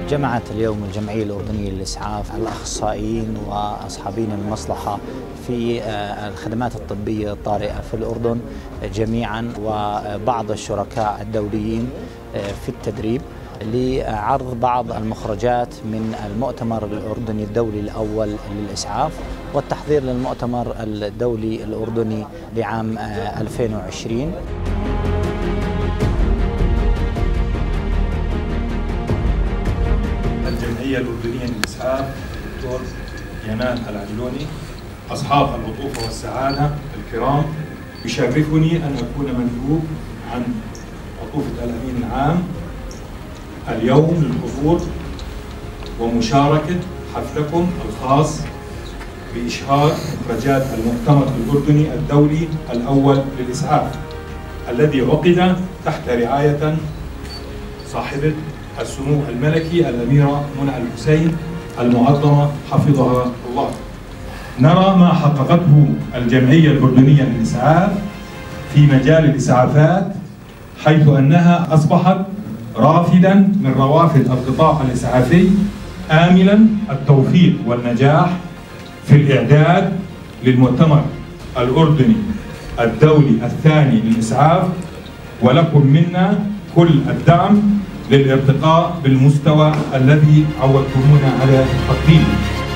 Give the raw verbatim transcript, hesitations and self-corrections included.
جمعت اليوم الجمعية الأردنية للإسعاف الأخصائيين وأصحابين المصلحة في الخدمات الطبية الطارئة في الأردن جميعا وبعض الشركاء الدوليين في التدريب لعرض بعض المخرجات من المؤتمر الأردني الدولي الأول للإسعاف والتحضير للمؤتمر الدولي الأردني لعام ألفين وعشرين. الجمعية الأردنية للإسعاف الدكتور ينال العجلوني، أصحاب العطوفة والسعادة الكرام، يشرفني أن أكون مندوب عن عطوفة الأمين العام اليوم للحضور ومشاركة حفلكم الخاص بإشهار مخرجات المؤتمر الأردني الدولي الأول للإسعاف الذي عقد تحت رعاية صاحبة السمو الملكي الأميرة منى الحسين المعظمة حفظها الله. نرى ما حققته الجمعية الأردنية للإسعاف في مجال الإسعافات، حيث أنها أصبحت رافدا من روافد القطاع الإسعافي، آملا التوفيق والنجاح في الإعداد للمؤتمر الأردني الدولي الثاني للإسعاف، ولكم منا كل الدعم للارتقاء بالمستوى الذي عودتمونا على تقديمه.